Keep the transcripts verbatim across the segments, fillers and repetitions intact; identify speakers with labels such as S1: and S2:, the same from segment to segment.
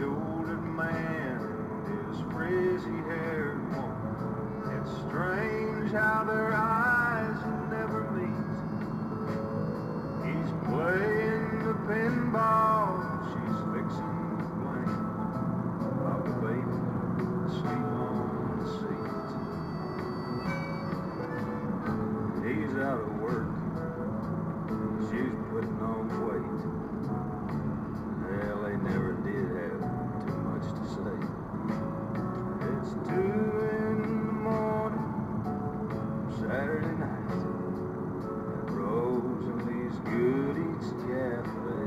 S1: shouldered man and his frizzy-haired woman. It's strange how their eyes never meet. He's playing the pinball, she's fixing the blame of the baby asleep on the seat. He's out of work, she's putting on weight. Well, they never did have too much to say. It's two in the morning, Saturday night, at Rosalie's Good Eats Cafe.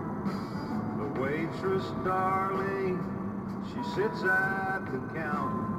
S1: The waitress, Darlene, she sits at the counter.